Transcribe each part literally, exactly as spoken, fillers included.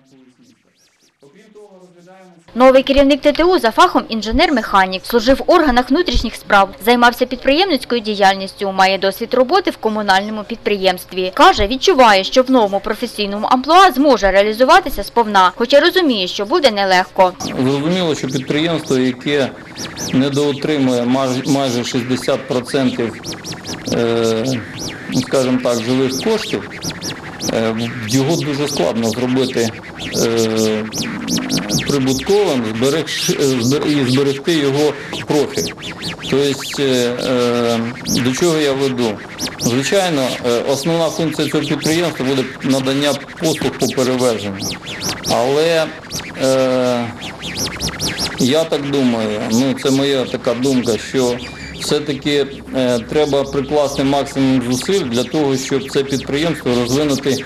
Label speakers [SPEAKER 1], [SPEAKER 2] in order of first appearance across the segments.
[SPEAKER 1] Новий керівник Те Те У за фахом інженер-механік, служив в органах внутрішніх справ, займався підприємницькою діяльністю, має досвід роботи в комунальному підприємстві. Каже, відчуває, що в новому професійному амплуа зможе реалізуватися сповна, хоча розуміє, що буде нелегко.
[SPEAKER 2] Зрозуміло, що підприємство, яке недоотримує майже шістдесят відсотків, скажімо так, живих коштів, його дуже складно зробити прибутковим і зберегти його профіль. Тобто, до чого я веду? Звичайно, основна функція цього підприємства буде надання послуг по перевезенню. Але я так думаю, ну це моя така думка, що все-таки е, треба прикласти максимум зусиль для того, щоб це підприємство розвинути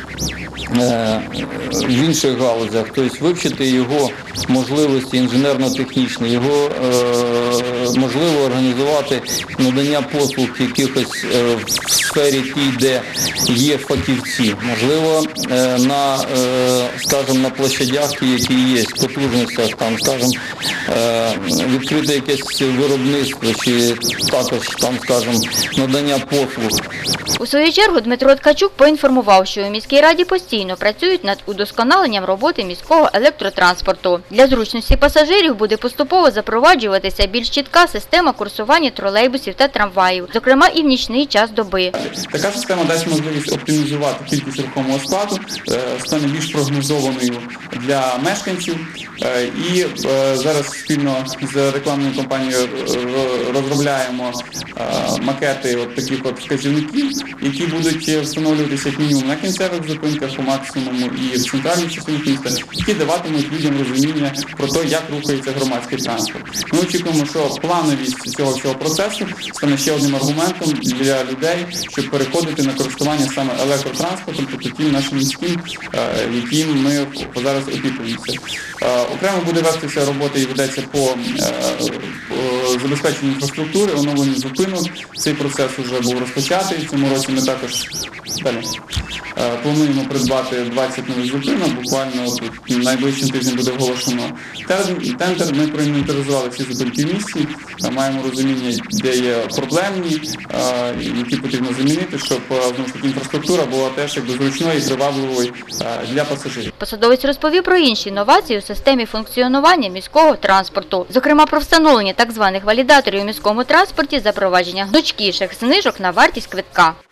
[SPEAKER 2] е, в інших галузях, тобто вивчити його можливості інженерно-технічні, його е, можливо організувати надання послуг якихось е, в сфері тій, де є фахівці, можливо е, на, е, скажімо, на площадях, які є, потужностях, там, скажімо, е, відкрити якесь виробництво чи також, там, скажімо, надання послуг.
[SPEAKER 1] У свою чергу Дмитро Ткачук поінформував, що у міській раді постійно працюють над удосконаленням роботи міського електротранспорту. Для зручності пасажирів буде поступово запроваджуватися більш чітка система курсування тролейбусів та трамваїв, зокрема і в нічний час доби.
[SPEAKER 3] Така система дасть можливість оптимізувати кількість рухомого складу, стане більш прогнозованою для мешканців. І зараз спільно з рекламною компанією розробляємо макети от таких от вказівників, які будуть встановлюватися як мінімум на кінцевих зупинках, по максимуму і в центральній частині міста, які даватимуть людям розуміння про те, як рухається громадський транспорт. Ми очікуємо, що плановість цього всього процесу стане ще одним аргументом для людей, щоб переходити на користування саме електротранспортом, тобто тим нашим міським, яким ми зараз опікуємося. Окремо буде вестися робота і ведеться по забезпеченню інфраструктури, оновленню зупинок. Цей процес вже був розпочатий. В цьому році ми також далі плануємо придбати двадцять нових зупинок. Буквально тут найближчим тижнем буде оголошено тендер. Ми проінвентаризували всі зупинки в місті, маємо розуміння, де є проблемні, які потрібно замінити, щоб знову ж таки інфраструктура була теж якби зручною і привабливою для пасажирів.
[SPEAKER 1] Посадовець розповів про інші інновації у системі функціонування міського транспорту, зокрема про встановлення так званих валідаторів у міському транспорті, запровадження гнучкіших знижок на вартість квитка.